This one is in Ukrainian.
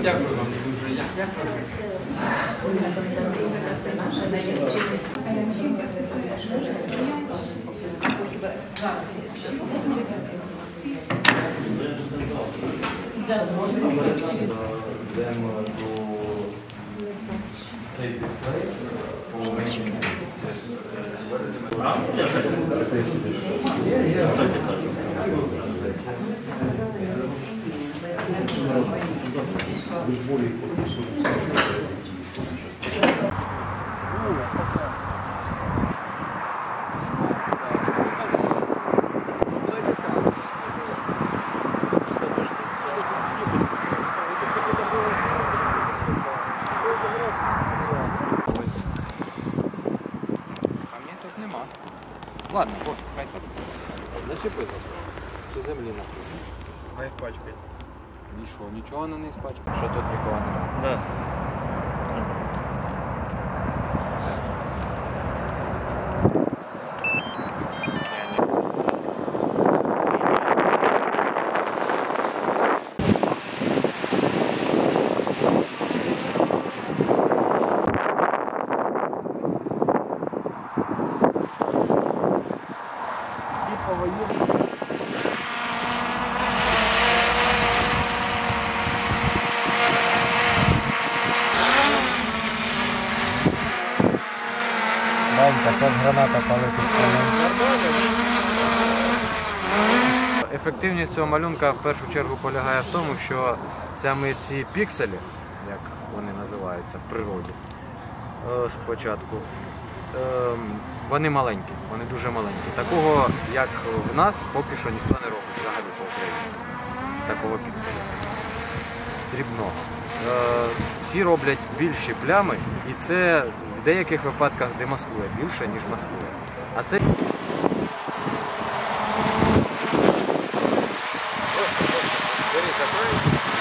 Дякую вам дуже. Them to take this place for making Ладно, вот, хай так. Зачепи. Чи землі нахуй? Не спачкай. І що, нічого вона не спачкає? Що тут нікого немає? Да. Как граната полетить. Ефективність цього малюнка в першу чергу полягає в тому, що саме ці пікселі, як вони називаються в природі спочатку, вони маленькі, вони дуже маленькі. Такого, як в нас, поки що ніхто не робить взагалі по Україні. Такого пікселя. Дрібного. Всі роблять більші плями, і це в деяких випадках демаскує більше, ніж маскує. А це... Бери, закрой.